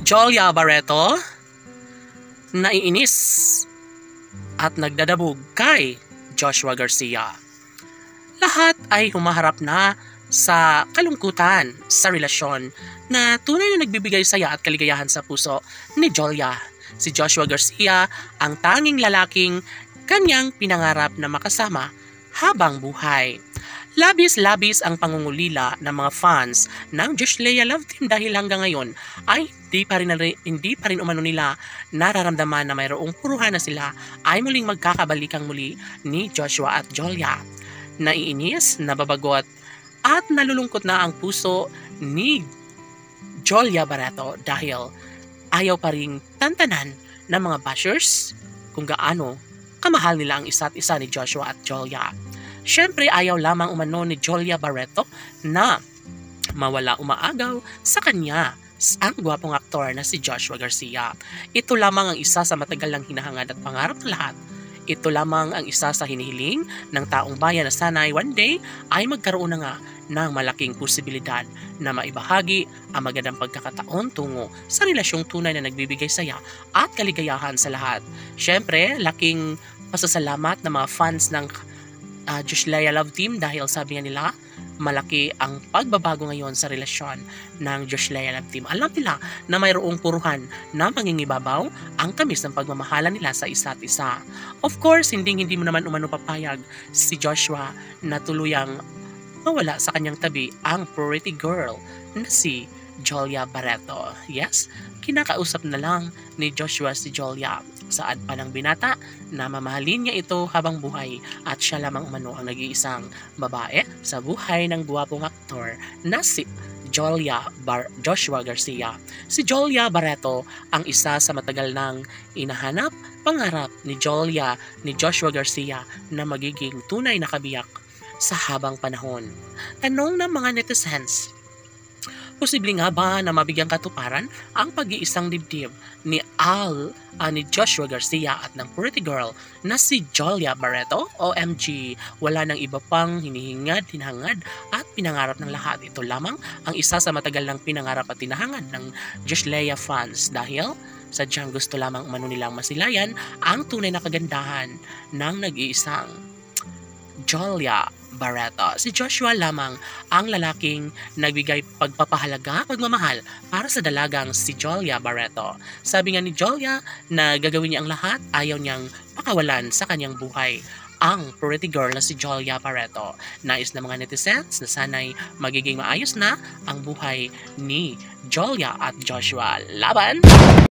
Jolia Barreto, naiinis at nagdadabog kay Joshua Garcia. Lahat ay humaharap na sa kalungkutan sa relasyon na tunay na nagbibigay saya at kaligayahan sa puso ni Jolia. Si Joshua Garcia ang tanging lalaking kanyang pinangarap na makasama habang buhay. Labis-labis ang pangungulila ng mga fans ng Josh Leah Love Team dahil hanggang ngayon ay hindi pa rin umano nila nararamdaman na mayroong puruhan na sila ay muling magkakabalikang muli ni Joshua at Jolia. Naiinis, nababagot at nalulungkot na ang puso ni Jolia Barreto dahil ayaw pa ring tantanan ng mga bashers kung gaano kamahal nila ang isa't isa ni Joshua at Jolia. Siyempre ayaw lamang umano ni Jolia Barreto na mawala umaagaw sa kanya ang gwapong aktor na si Joshua Garcia. Ito lamang ang isa sa matagal ng hinahangad at pangarap ng lahat. Ito lamang ang isa sa hinihiling ng taong bayan na sana'y one day ay magkaroon na nga ng malaking posibilidad na maibahagi ang magandang pagkakataon tungo sa relasyong tunay na nagbibigay saya at kaligayahan sa lahat. Siyempre, laking pasasalamat ng mga fans ng Josh Leah Love Team dahil sabi nila malaki ang pagbabago ngayon sa relasyon ng Josh Leah Love Team. Alam nila na mayroong puruhan na mangingibabaw ang tamis ng pagmamahalan nila sa isa't isa. Of course, hindi mo naman umano papayag si Joshua na tuluyang mawala sa kanyang tabi ang pretty girl na si Jolia Barreto. Yes, kinakausap na lang ni Joshua si Jolia saad pa ng binata na mamahalin niya ito habang buhay at siya lamang umano ang nag-iisang babae sa buhay ng guwapong aktor na si Joshua Garcia. Si Jolia Barreto ang isa sa matagal nang inahanap pangarap ni Joshua Garcia na magiging tunay na kabiyak sa habang panahon. Tanong ng mga netizens, posible nga ba na mabigyang katuparan ang pag-iisang dibdib ni Joshua Garcia at ng pretty girl na si Jolia Barreto? OMG, wala nang iba pang hinihingad, hinahangad at pinangarap ng lahat. Ito lamang ang isa sa matagal ng pinangarap at hinahangad ng Josh Leah fans dahil sadyang gusto lamang umano nilang masilayan ang tunay na kagandahan ng nag-iisang Jolia Barreto. Si Joshua lamang ang lalaking nagbigay pagpapahalaga, pagmamahal para sa dalagang si Jolia Barreto. Sabi nga ni Jolia na gagawin niya ang lahat, ayaw niyang pakawalan sa kanyang buhay ang pretty girl na si Jolia Barreto. Nais ng mga netizens na sana'y magiging maayos na ang buhay ni Jolia at Joshua. Laban!